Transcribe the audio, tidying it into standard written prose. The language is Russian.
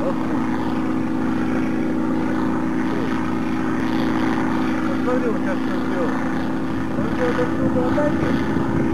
Посмотри, вот сейчас что сделал. Он делает отсюда отдайте.